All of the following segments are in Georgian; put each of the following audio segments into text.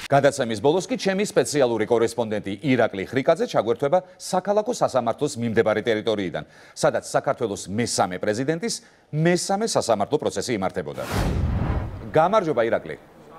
გადაცემის ბოლოს კი ჩემი სპეციალური კორესპონდენტი ირაკლი ხრიკაძე ჩაგვერთვება საქალაქო სასამართლოს მიმდებარე ტერიტორიიდან, სადაც საქართველოს მესამე პრეზიდენტის მესამე სასამართლო პროცესი იმართებოდა. გამარჯობა ირაკლი.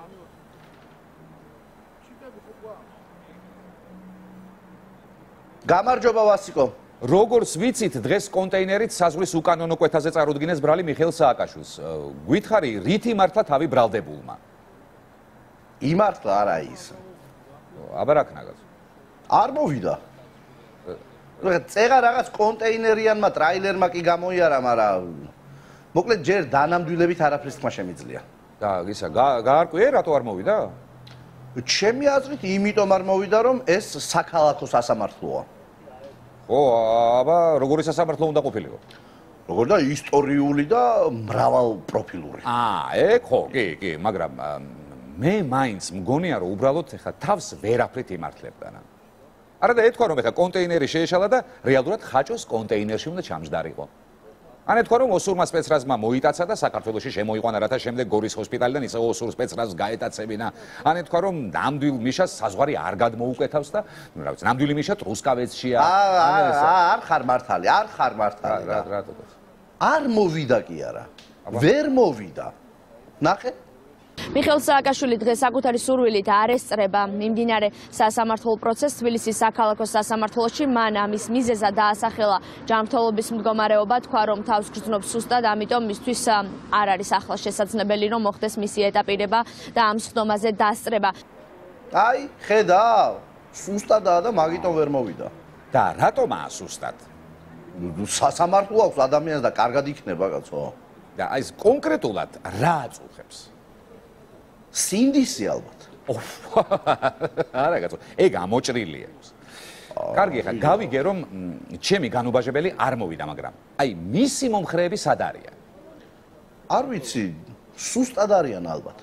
გამარჯობა ვასიკო. როგორც ვიცით, დღეს კონტეინერით საზღვრის უკანონო კვეთაზე წარუდგინეს ბრალი მიხეილ სააკაშვილს. გითხარი, რით იმართლა თავი ბრალდებულმა? იმართლა არა ის. აბა რა ქნაგაც. არ მოვიდა. წეღა რაღაც კონტეინერიანმა ტრაილერმა კი გამოიარა, მაგრამ მოკლედ ჯერ დანამდვილებით არაფრის თქმა შემიძლია. და ისა გაარკვიე რატო არ მოვიდა? ჩემი აზრით, იმიტომ არ მოვიდა, რომ ეს საქალაქო სასამართლოა. ო, აბა როგორი სასამართლო უნდა ყოფილიყო? როგორ და ისტორიული და მრავალპროფილური. ეგ ხო, კი, მაგრამ მე მაინც მგონია რომ უბრალოდ ეხა თავს ვერაფრით იმართლებდა რა. არა და ეთქვა რომ ეხა კონტეინერი შეეშალა და რეალურად ხაჭოს კონტეინერში უნდა ჩამჯდარიყო. ან ეთქვა რომ ოსურმა სპეცრაზმა მოიტაცა და საქართველოში შემოიყვანა რათა შემდეგ გორის ჰოსპიტალიდან ისე ოსურ სპეცრაზს გაეტაცებინა. ან ეთქვა რომ ნამდვილ მიშას საზღვარი არ გადმოუკეთავს და რა ვიცი, ნამდვილი მიშა ტრუსკავეცშია. არ ხარ მართალი. რატო? არ მოვიდა კი არა. ვერ მოვიდა. ნახე მიხეილ სააკაშვილი დღეს საკუთარი სურვილით არ ესწრება მიმდინარე სასამართლო პროცესს თბილისის საქალაქო სასამართლოში. მან ამის მიზეზად დაასახელა ჯანმრთელობის მდგომარეობა, თქვა რომ თავს გრძნობს სუსტად, ამიტომ მისთვის არ არის ახლა შესაძლებელი რომ მოხდეს მისი ეტაპირება და ამ სხდომაზე დასწრება. აი, ხედავ, სუსტადაა და მაგიტომ ვერ მოვიდა. და რატომაა სუსტად? სასამართლო აქვს ადამიანს და კარგად იქნება კაცო. და აი ეს კონკრეტულად რა აწუხებს? სინდისი ალბათ. არა კაცო, ეგ ამოჭრილია. კარგი, ხა გავიგე რომ ჩემი განუბაჟებელი არ მოვიდა, მაგრამ აი მისი მომხრეები სად არიან? არ ვიცი, სუსტად არიან ალბათ.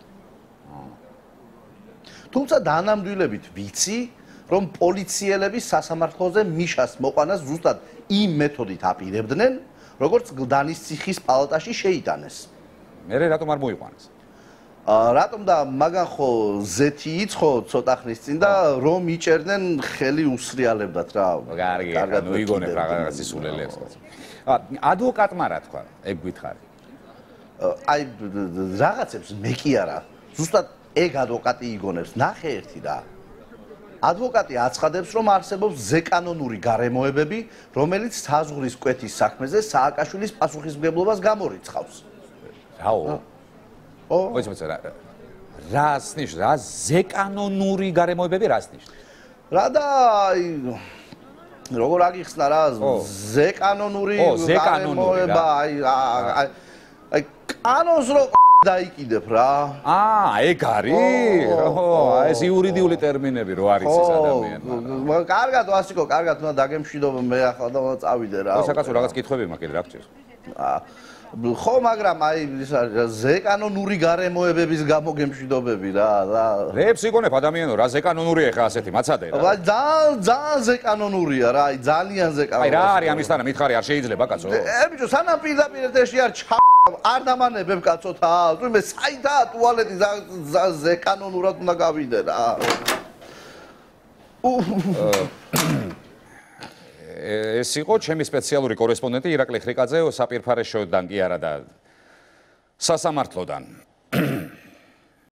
თუმცა დანამდვილებით ვიცი, რომ პოლიციელები სასამართლოზე მიშას მოყვანას ზუსტად იმ მეთოდით აპირებდნენ, როგორც გლდანის ციხის პალატაში შეიტანეს. მე რატომ არ მოიყვანეს? რატომ და მაგან ხო ზეთი იცხო ცოტა ხნის წინ და რომ იჭერდნენ ხელი უსრიალებდათ რა. კარგად მოიგონებ რაღაც ისულელებს. ადვოკატმა რა თქვა? ეგ გითხარი. აი რაღაცებს მე კი არა. ზუსტად ეგ ადვოკატი იგონებს. ნახე ერთი რა. ადვოკატი აცხადებს, რომ არსებობს ზეკანონური გარემოებები, რომელიც საზღვრის კვეთის საქმეზე სააკაშვილის პასუხისმგებლობას გამორიცხავს. რაო? რას ნიშნავს? რა ზეკანონური გარემოებები რას ნიშნავს? რა და როგორ აგიხსნა რა ზეკანონური გარემოება, აი კანონს რო დაიკიდებ რა. ეგ არის? ეს იურიდიული ტერმინები რო არის ეს ადამიანმა. კარგად ვასიკო, კარგად უნდა დაგემშვიდობ მე ახლა და წავიდე რა. საკაცო რაღაც კითხვები მაქვს კიდე რა გჭირს? ხო, მაგრამ აი ზეკანონური გარემოებების გამო გემშვიდობები რა. რებს იგონებ ადამიანო, რა ზეკანონურია ხა ასეთი მაცადე რა. ძალიან ზეკანონურია რა, აი ძალიან ზეკანონურია. აი რა არის ამისთანა მითხარი არ შეიძლება კაცო? ბიჭო, სანამ პირდაპირ ეთერში არ დამანებებ კაცოთა. თუმცა საითაა ტუალეტი ზეკანონურად უნდა გავიდე რა. ეს იყო ჩემი სპეციალური კორესპონდენტი ირაკლი ხრიკაძე, საპირფარეშოდან კი არა და სასამართლოდან.